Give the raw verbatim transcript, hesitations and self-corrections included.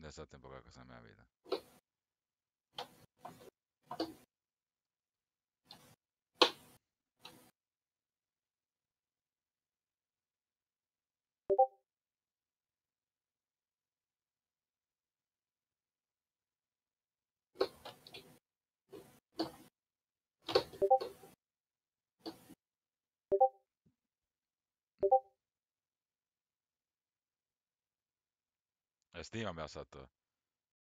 pensate poca cosa nella vita. Estimami abbiamo fatto.